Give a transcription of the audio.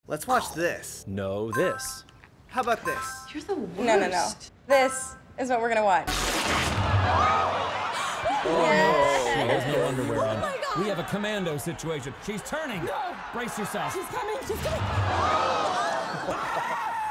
Let's watch this. No, this. How about this? You're the worst. No. This is what we're gonna watch. She has no underwear on. Oh my God. We have a commando situation. She's turning. No. Brace yourself. She's coming. She's coming.